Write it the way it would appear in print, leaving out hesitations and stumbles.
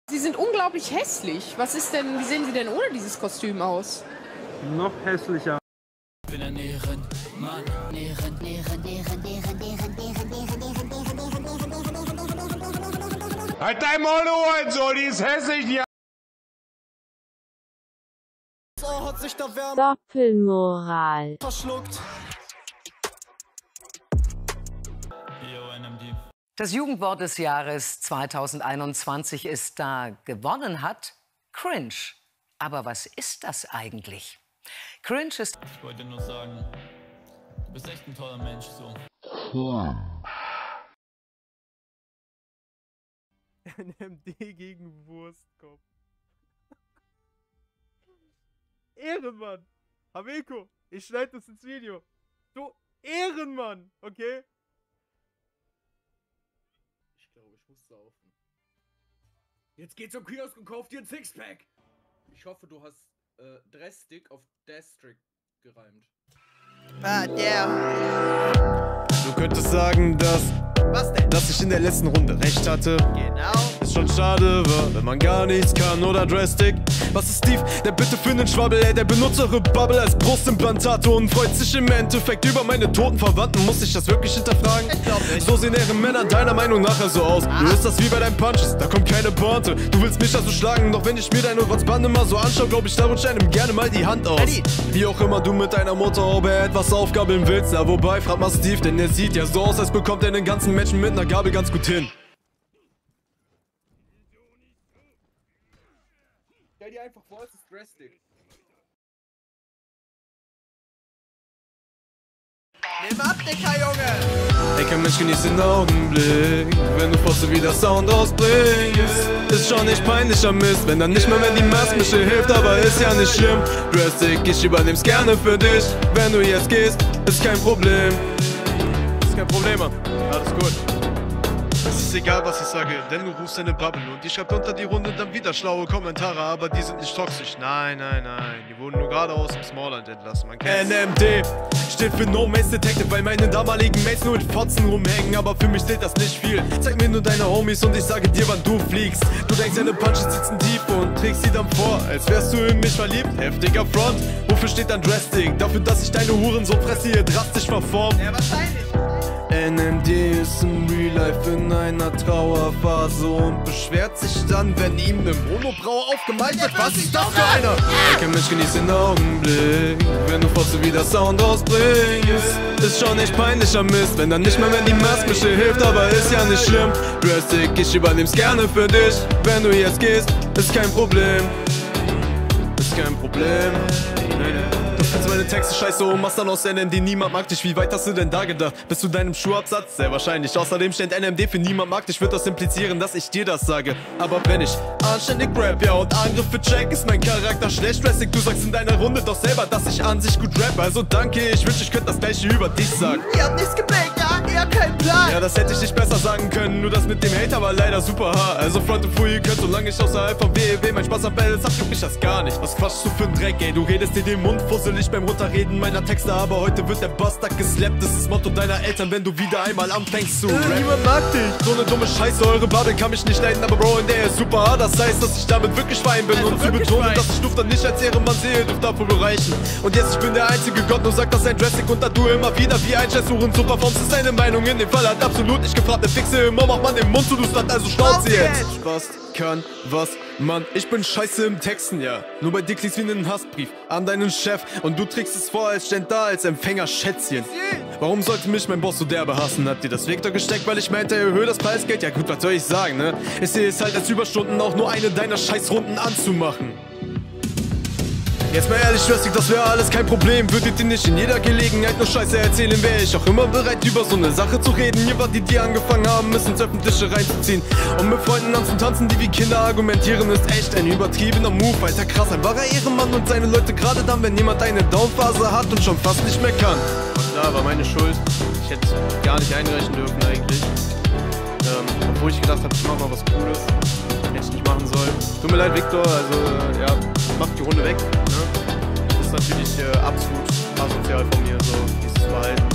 Sie sind unglaublich hässlich. Was ist denn, wie sehen Sie denn ohne dieses Kostüm aus? Noch hässlicher. Ich bin ein Ehrenmann. Halt dein Maul, so, die ist hässlich, ja. So hat sich der Wärme Doppelmoral. verschluckt. Das Jugendwort des Jahres 2021 ist da. Gewonnen hat Cringe. Aber was ist das eigentlich? Cringe ist... Ich wollte nur sagen, du bist echt ein toller Mensch, so. NMD gegen Wurstkopf. Ehrenmann! Haveko, ich schneide das ins Video. Du Ehrenmann, okay? Ich glaube, ich muss saufen. Jetzt geh zum Kiosk und kauf dir ein Sixpack! Ich hoffe, du hast Drastic auf Dastric gereimt. Ah, yeah. Du könntest sagen, Was denn? dass ich in der letzten Runde recht hatte. Genau. Ist schon schade, wenn man gar nichts kann, oder Drastic? Was ist Steve, der bitte für nen Schwabbel, ey, der benutzt eure Bubble als Brustimplantator und freut sich im Endeffekt über meine toten Verwandten. Muss ich das wirklich hinterfragen? Ich glaub nicht. So sehen ihre Männer deiner Meinung nach so aus. Du ist das wie bei deinen Punches, da kommt keine Pointe. Du willst mich also schlagen, doch wenn ich mir deine Rotzbande mal so anschaue, glaub ich, da rutscht einem gerne mal die Hand aus. Eddie. Wie auch immer du mit deiner Motorhaube etwas aufgabeln willst, na wobei, frag mal Steve, denn er sieht ja so aus, als bekommt er den ganzen Menschen mit einer Gabel ganz gut hin. Stell dir einfach vor, es ist Drastic. Nimm ab, dicker Junge! Ey, kein Mensch genießt den Augenblick, wenn du fast so wieder Sound ausbringst. Ist schon nicht peinlicher Mist, wenn dann nicht mehr, wenn die Maskmische hilft, aber ist ja nicht schlimm. Drastic, ich übernehm's gerne für dich. Wenn du jetzt gehst, ist kein Problem. Ist kein Problem, Mann. Alles gut. Es ist egal, was ich sage, denn du rufst deine Bubble und die schreibt unter die Runde dann wieder schlaue Kommentare, aber die sind nicht toxisch. Nein, nein, nein, die wurden nur gerade aus dem Smallland entlassen, man kennt's. NMD steht für No Mace Detective, weil meine damaligen Mates nur in Fotzen rumhängen, aber für mich zählt das nicht viel. Zeig mir nur deine Homies und ich sage dir, wann du fliegst. Du denkst, deine Punches sitzen tief und trägst sie dann vor, als wärst du in mich verliebt. Heftiger Front, wofür steht dann Drastic? Dafür, dass ich deine Hurensohn-Fresse hier drastisch verformt. Ja, wahrscheinlich. NMD ist im Real Life in einer Trauerphase und beschwert sich dann, wenn ihm ne Monobraue aufgemalt wird. Was ist das für einer? Ey, kein Mensch genießt den Augenblick, wenn du fast so wieder Sound ausbringst. Ist schon echt peinlicher Mist, wenn dann nicht mehr, wenn die Maskmische hilft, aber ist ja nicht schlimm. Drastic, ich übernehm's gerne für dich. Wenn du jetzt gehst, ist kein Problem. Ist kein Problem. Du findest meine Texte scheiße und machst dann aus NMD niemand mag dich. Wie weit hast du denn da gedacht? Bis zu deinem Schuhabsatz? Sehr wahrscheinlich. Außerdem steht NMD für niemand mag dich. Wird das implizieren, dass ich dir das sage. Aber wenn ich anständig rap, ja, und Angriffe check, ist mein Charakter schlecht. Drastic, du sagst in deiner Runde doch selber, dass ich an sich gut rap. Also danke, ich wünsche, ich könnte das gleiche über dich sagen. Ihr habt nichts geblickt, ja? Ihr habt keinen Plan! Ja, das hätte ich nicht besser sagen können. Nur das mit dem Hater war leider super hart. Also Front und Full, ihr könnt, solange ich außerhalb von WEW mein Spaß am Battles hab, juckt mich das gar nicht. Was quatschst du für ein Dreck, ey? Du redest dir den Mund fusselig beim Runterreden meiner Texte, aber heute wird der Bastard geslappt. Das ist das Motto deiner Eltern, wenn du wieder einmal anfängst zu rappen. Niemand mag dich. So eine dumme Scheiße, eure Bubble kann mich nicht leiden, aber Bro, in der ist super hart. Das heißt, dass ich damit wirklich fein bin. Also Und zu betonen, dass ich Luft dann nicht als Ehrenmann sehe, dürfte dafür bereichen. Und jetzt, ich bin der einzige Gott, nur sagt das ein Drastic und da du immer wieder wie ein Scheißhuren zu performst. Ist deine Meinung in dem Fall halt absolut nicht gefragt. Der Fixe immer macht man den Mund zu, du Slut, also schnauze jetzt. Spaß kann was, Mann, ich bin scheiße im Texten, ja. Nur bei dir klingt's wie ein Hassbrief an deinen Chef und du trägst es vor, als ständ da als Empfänger Schätzchen. Warum sollte mich mein Boss so derbe hassen? Hat dir das Vektor gesteckt, weil ich meinte, erhöhe das Preisgeld? Ja gut, was soll ich sagen, ne? Ich sehe es halt als Überstunden, auch nur eine deiner Scheißrunden anzumachen. Jetzt mal ehrlich, Drastic, das wäre alles kein Problem. Würdet ihr nicht in jeder Gelegenheit nur Scheiße erzählen, wäre ich auch immer bereit, über so eine Sache zu reden. Ihr wart die angefangen haben, es ins Öffentliche reinzuziehen. Und mit Freunden anzutanzen, die wie Kinder argumentieren, ist echt ein übertriebener Move. Alter, krass, ein wahrer Ehrenmann und seine Leute gerade dann, wenn jemand eine Downphase hat und schon fast nicht mehr kann. Und da war meine Schuld. Ich hätte gar nicht einreichen dürfen eigentlich. Obwohl ich gedacht habe, ich mach mal was Cooles. Hätte ich nicht machen sollen. Tut mir leid, Victor, also ja, macht die Runde weg. Ne? Das ist natürlich absolut asozial von mir, so dieses Verhalten.